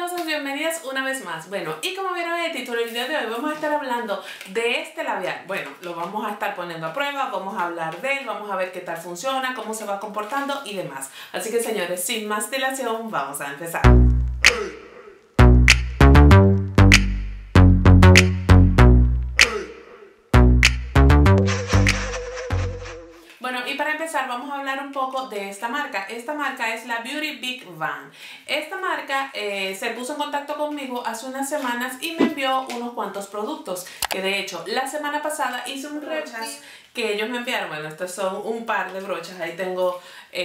fabulosas, bienvenidas una vez más. Bueno, y como vieron en el título del video de hoy, vamos a estar hablando de este labial. Bueno, lo vamos a estar poniendo a prueba, vamos a hablar de él, vamos a ver qué tal funciona, cómo se va comportando y demás. Así que señores, sin más dilación, vamos a empezar. Bueno, y para empezar vamos a hablar un poco de esta marca. Esta marca es la Beauty Big Bang. Esta marca se puso en contacto conmigo hace unas semanas y me envió unos cuantos productos. Que de hecho, la semana pasada hice un brochas que ellos me enviaron. Bueno, estos son un par de brochas. Ahí tengo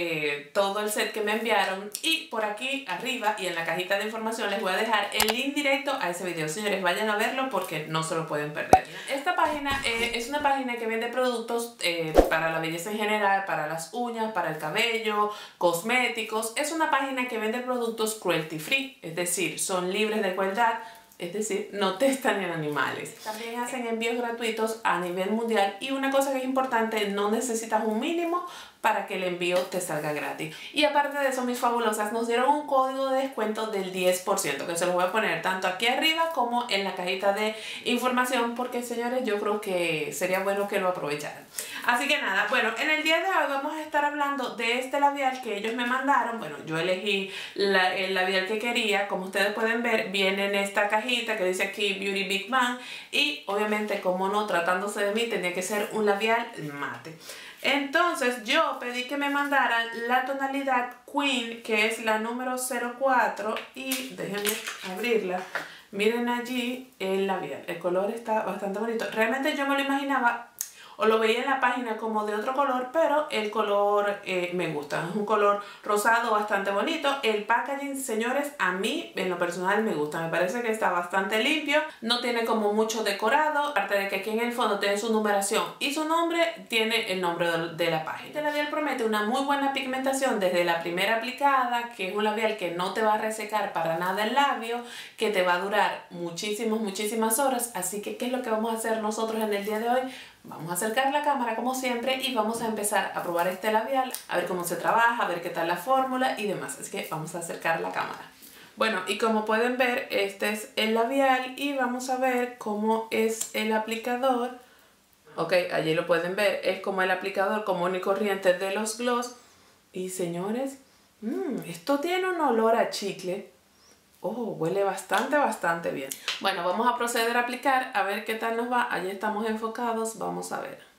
todo el set que me enviaron. Y por aquí arriba y en la cajita de información les voy a dejar el link directo a ese video. Señores, vayan a verlo porque no se lo pueden perder. Esta página es una página que vende productos para la belleza en general, para las uñas, para el cabello, cosméticos. Es una página que vende productos cruelty free, es decir, son libres de crueldad, es decir, no testan en animales. También hacen envíos gratuitos a nivel mundial y una cosa que es importante, no necesitas un mínimo para que el envío te salga gratis. Y aparte de eso, mis fabulosas, nos dieron un código de descuento del 10%, que se los voy a poner tanto aquí arriba como en la cajita de información, porque señores, yo creo que sería bueno que lo aprovecharan. Así que nada, bueno, en el día de hoy vamos a estar hablando de este labial que ellos me mandaron. Bueno, yo elegí el labial que quería. Como ustedes pueden ver, viene en esta cajita que dice aquí Beauty Big Bang. Y obviamente, como no, tratándose de mí, tenía que ser un labial mate. Entonces yo pedí que me mandaran la tonalidad Queen, que es la número 04, y déjenme abrirla. Miren allí el labial, el color está bastante bonito. Realmente yo me lo imaginaba o lo veía en la página como de otro color, pero el color me gusta. Es un color rosado bastante bonito. El packaging, señores, a mí en lo personal me gusta. Me parece que está bastante limpio. No tiene como mucho decorado. Aparte de que aquí en el fondo tiene su numeración y su nombre, tiene el nombre de la página. Este labial promete una muy buena pigmentación desde la primera aplicada, que es un labial que no te va a resecar para nada el labio, que te va a durar muchísimas horas. Así que, ¿qué es lo que vamos a hacer nosotros en el día de hoy? Vamos a acercar la cámara como siempre y vamos a empezar a probar este labial, a ver cómo se trabaja, a ver qué tal la fórmula y demás. Así que vamos a acercar la cámara. Bueno, y como pueden ver, este es el labial y vamos a ver cómo es el aplicador. Ok, allí lo pueden ver, es como el aplicador común y corriente de los gloss. Y señores, esto tiene un olor a chicle. Oh, huele bastante bien. Bueno, vamos a proceder a aplicar, a ver qué tal nos va. Allí estamos enfocados, vamos a ver.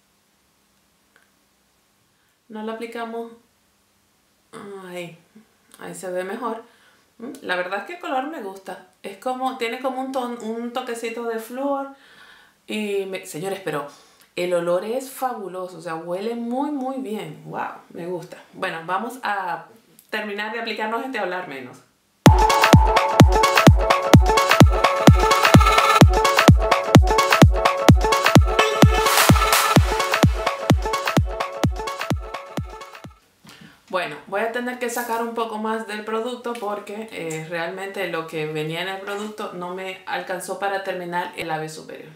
No lo aplicamos. Ahí se ve mejor. La verdad es que el color me gusta. Es como, tiene como un toquecito de flúor. Y señores, pero el olor es fabuloso, o sea, huele muy bien. Wow, me gusta. Bueno, vamos a terminar de aplicarnos este hablar menos. Bueno, voy a tener que sacar un poco más del producto porque realmente lo que venía en el producto no me alcanzó para terminar el labio superior.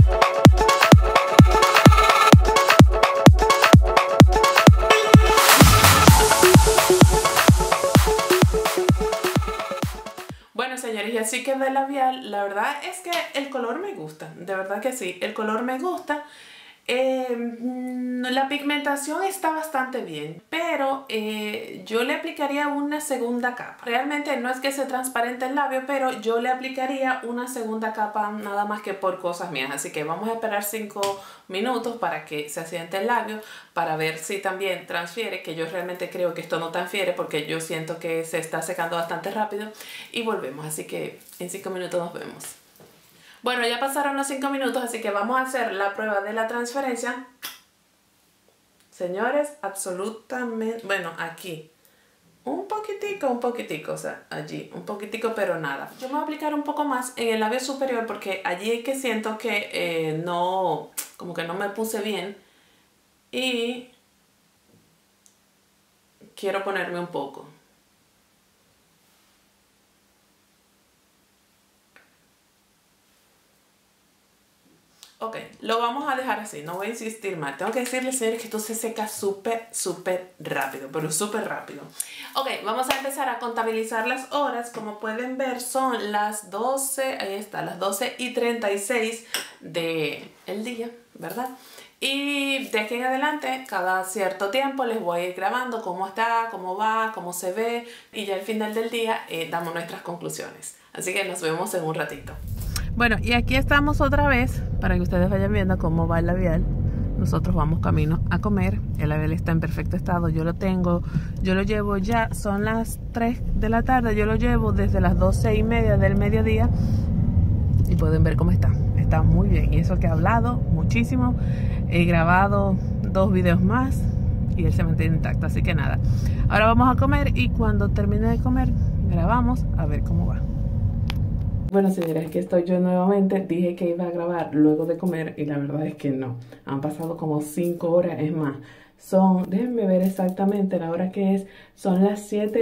Bueno, señores, y así queda el labial. La verdad es que el color me gusta, de verdad que sí, el color me gusta. La pigmentación está bastante bien, pero yo le aplicaría una segunda capa. Realmente no es que se transparente el labio, pero yo le aplicaría una segunda capa nada más que por cosas mías. Así que vamos a esperar 5 minutos para que se asiente el labio, para ver si también transfiere, que yo realmente creo que esto no transfiere porque yo siento que se está secando bastante rápido. Y volvemos, así que en 5 minutos nos vemos. Bueno, ya pasaron los 5 minutos, así que vamos a hacer la prueba de la transferencia. Señores, absolutamente, bueno, aquí, un poquitico, o sea, allí, un poquitico, pero nada. Yo me voy a aplicar un poco más en el labio superior porque allí es que siento que no, como que no me puse bien. Y quiero ponerme un poco. Ok, lo vamos a dejar así, no voy a insistir más. Tengo que decirles, señores, que esto se seca súper rápido, pero súper rápido. Ok, vamos a empezar a contabilizar las horas. Como pueden ver, son las 12, ahí está, las 12:36 del día, ¿verdad? Y de aquí en adelante, cada cierto tiempo les voy a ir grabando cómo está, cómo va, cómo se ve. Y ya al final del día damos nuestras conclusiones. Así que nos vemos en un ratito. Bueno, y aquí estamos otra vez para que ustedes vayan viendo cómo va el labial. Nosotros vamos camino a comer. El labial está en perfecto estado. Yo lo llevo ya, son las 3 de la tarde. Yo lo llevo desde las 12:30 del mediodía. Y pueden ver cómo está. Está muy bien. Y eso que he hablado muchísimo. He grabado 2 videos más. Y él se mantiene intacto. Así que nada. Ahora vamos a comer. Y cuando termine de comer, grabamos a ver cómo va. Bueno, señores, aquí estoy yo nuevamente. Dije que iba a grabar luego de comer y la verdad es que no. Han pasado como 5 horas, es más. Déjenme ver exactamente la hora que es. Son las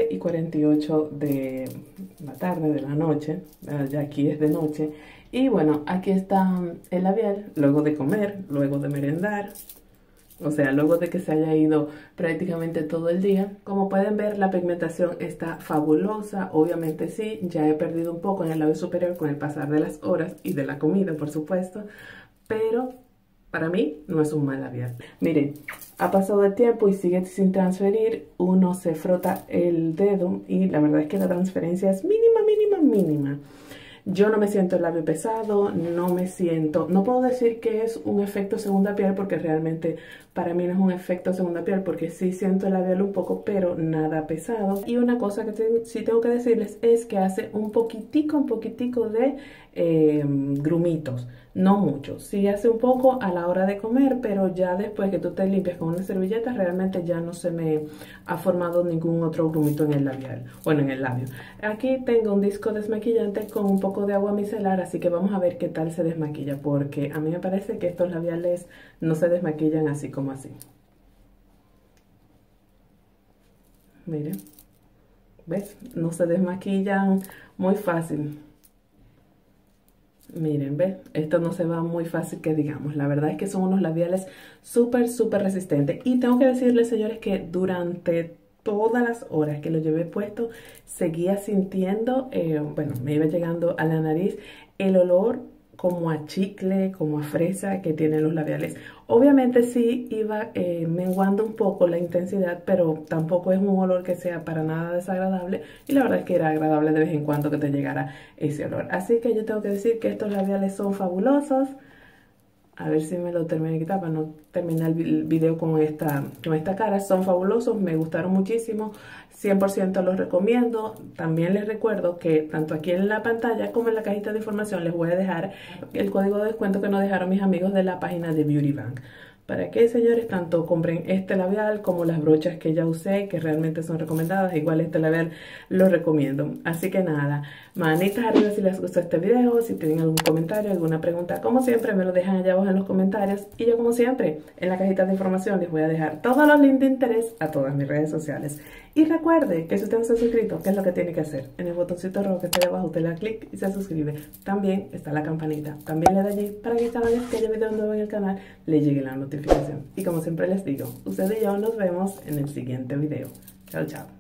7:48 de la tarde, de la noche. Ya aquí es de noche. Y bueno, aquí está el labial, luego de comer, luego de merendar. O sea, luego de que se haya ido prácticamente todo el día. Como pueden ver, la pigmentación está fabulosa. Obviamente sí, ya he perdido un poco en el labio superior con el pasar de las horas y de la comida, por supuesto. Pero para mí no es un mal labial. Miren, ha pasado el tiempo y sigue sin transferir. Uno se frota el dedo y la verdad es que la transferencia es mínima. Yo no me siento el labio pesado, no puedo decir que es un efecto segunda piel porque realmente para mí no es un efecto segunda piel porque sí siento el labial un poco, pero nada pesado. Y una cosa que sí tengo que decirles es que hace un poquitico de grumitos, no mucho. Sí hace un poco a la hora de comer, pero ya después que tú te limpias con una servilleta realmente ya no se me ha formado ningún otro grumito en el labial, bueno, en el labio. Aquí tengo un disco desmaquillante con un poco de agua micelar, así que vamos a ver qué tal se desmaquilla, porque a mí me parece que estos labiales no se desmaquillan así como así. Miren, ¿ves? No se desmaquillan muy fácil. Miren, ¿ves? Esto no se va muy fácil que digamos. La verdad es que son unos labiales súper resistentes. Y tengo que decirles, señores, que durante todas las horas que lo llevé puesto, seguía sintiendo, bueno, me iba llegando a la nariz el olor como a chicle, como a fresa que tienen los labiales. Obviamente sí iba menguando un poco la intensidad, pero tampoco es un olor que sea para nada desagradable. Y la verdad es que era agradable de vez en cuando que te llegara ese olor. Así que yo tengo que decir que estos labiales son fabulosos. A ver si me lo termino de quitar para no terminar el video con esta cara. Son fabulosos, me gustaron muchísimo. 100% los recomiendo. También les recuerdo que tanto aquí en la pantalla como en la cajita de información les voy a dejar el código de descuento que nos dejaron mis amigos de la página de Beauty Bank. Para que, señores, tanto compren este labial como las brochas que ya usé, que realmente son recomendadas. Igual este labial lo recomiendo. Así que nada, manitas arriba si les gustó este video. Si tienen algún comentario, alguna pregunta, como siempre, me lo dejan allá abajo en los comentarios. Y yo, como siempre, en la cajita de información les voy a dejar todos los links de interés a todas mis redes sociales. Y recuerde que si usted no se ha suscrito, ¿qué es lo que tiene que hacer? En el botoncito rojo que está de abajo, usted le da clic y se suscribe. También está la campanita. También le da allí para que cada vez que haya video nuevo en el canal, le llegue la notificación. Y como siempre les digo, ustedes y yo nos vemos en el siguiente video. Chao, chao.